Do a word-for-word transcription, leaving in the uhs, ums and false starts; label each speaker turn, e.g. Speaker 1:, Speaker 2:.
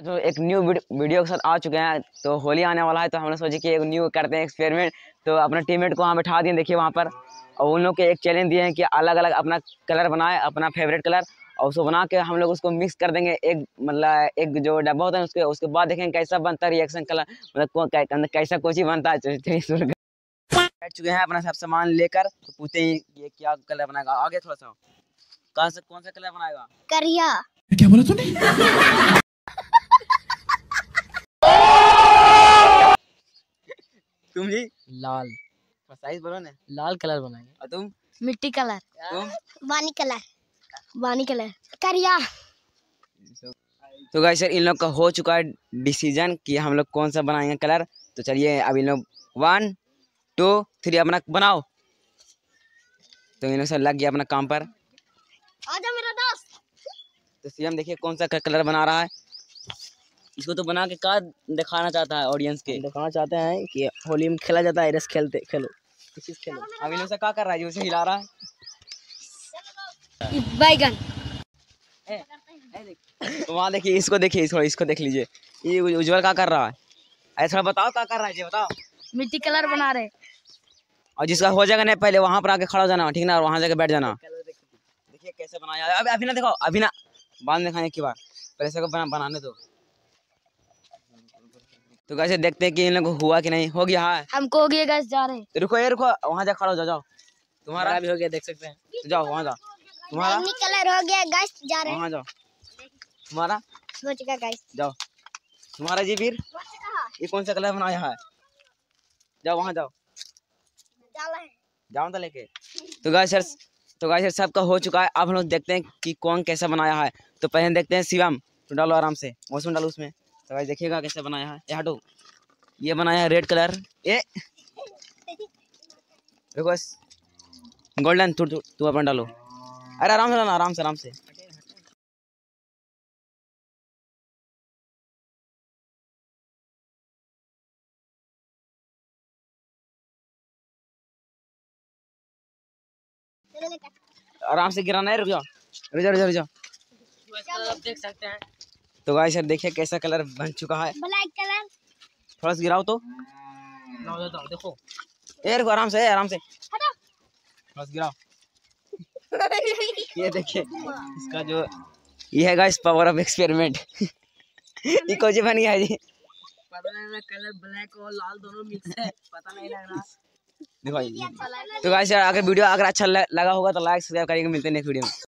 Speaker 1: जो एक new video के साथ आ चुके हैं, तो होली आने वाला है तो हमने सोचे कि एक न्यू करते हैं एक्सपेरिमेंट। तो अपने टीममेट को वहाँ बैठा दिए, देखिए वहाँ पर, और उन लोग के एक चैलेंज दिए हैं कि अलग अलग अपना कलर बनाए, अपना फेवरेट कलर, और उसको बना के हम लोग उसको मिक्स कर देंगे। एक मतलब एक जो डब्बा होता है उसके उसके बाद देखेंगे कैसा बनता है रिएक्शन कलर, मतलब कैसा कोची बनता है। बैठ चुके हैं अपना सब सामान लेकर, तो पूछते हैं ये क्या कलर बनाएगा। आगे थोड़ा सा, कौन सा कौन सा कलर बनाएगा?
Speaker 2: करिया।
Speaker 3: क्या बोला तूने?
Speaker 1: तुम जी?
Speaker 4: लाल।
Speaker 1: साइज बोलो ना।
Speaker 4: लाल कलर बनाएंगे।
Speaker 1: और तुम?
Speaker 2: मिट्टी कलर।
Speaker 1: तुम?
Speaker 2: वानी कलर। वानी कलर। करिया।
Speaker 1: तो गाइस सर इन लोग का हो चुका है डिसीजन कि हम लोग कौन सा बनाएंगे कलर। तो चलिए अब इन लोग वन टू थ्री अपना बनाओ। तो इन लोग सर लग गया अपना काम पर।
Speaker 2: आजा मेरा दोस्त।
Speaker 1: तो सीएम देखिए कौन सा कलर बना रहा है। इसको तो बना के क्या दिखाना चाहता है ऑडियंस के?
Speaker 4: दिखाना चाहते हैं कि होली में खेला जाता है, रस खेलते खेलो इसी से खेलो।
Speaker 1: अब इन लोग से क्या कर रहा है जो उसे हिला रहा है?
Speaker 2: बैगन।
Speaker 1: तो वहाँ देखिए, इसको देखिए, इसको इसको देख लीजिए, ये उज्जवल क्या कर रहा है। ऐसा बताओ क्या कर रहा है जी, बताओ।
Speaker 2: मिट्टी कलर बना रहे।
Speaker 1: और जिसका हो जाएगा नहीं पहले वहाँ पर आके खड़ा हो जाना, ठीक ना, और वहाँ जाके बैठ जाना। देखिए कैसे बनाया। अभी अभी ना देखो, अभी ना, बाद में दिखाएंगे की बार, पहले से बना बनाने दो। तो कैसे देखते हैं कि इन लोगों को हुआ कि नहीं। हो गया है
Speaker 2: हमको हो गया गैस, जा रहे।
Speaker 1: तो रुको ये रुको, वहाँ जा खड़ा हो जाओ। जाओ तुम्हारा
Speaker 4: भी हो गया, देख सकते हैं।
Speaker 1: तो जाओ वहाँ जाओ। तुम्हारा
Speaker 2: कलर हो गया गैस, जा रहे।
Speaker 1: वहाँ जाओ। तुम्हारा
Speaker 2: हो चुका गैस।
Speaker 1: जाओ। तुम्हारा जी वीर, ये कौन सा कलर बनाया है? जाओ वहाँ जाओ, जाओ तो लेके। तो गाइस सर तो गाइस सर सबका हो चुका है। अब हम लोग देखते हैं कि कौन कैसा बनाया है। तो पहले देखते हैं शिवम, तो डालो आराम से, मौसम डालो उसमें। तो गाइस देखिएगा कैसे बनाया है। ये हटो, ये बनाया है रेड कलर। ये देखो गोल्डन, तू तू अपन डालो। अरे आराम से डालना, आराम से आराम से। आराम से गिराना है। रुक जाओ रुक जाओ रुक जाओ।
Speaker 4: आप देख सकते हैं।
Speaker 1: तो गाइस सर देखिए कैसा कलर बन चुका है।
Speaker 2: Black colour.
Speaker 1: थोड़ा सा गिराओ तो।
Speaker 4: देखो
Speaker 1: ए रुको, आराम से आराम से, थोड़ा सा गिराओ। ये देखिए इसका जो ये है गाइस पावर ऑफ एक्सपेरिमेंट। ये कुछ बन गया है जी।
Speaker 4: पता नहीं, कलर ब्लैक और लाल दोनों मिक्स है, पता नहीं लग रहा।
Speaker 1: देखो ये। तो गाइस यार अगर वीडियो अगर अच्छा लगा होगा तो लाइक सब्सक्राइब करिएगा। मिलते हैं नेक्स्ट वीडियो में।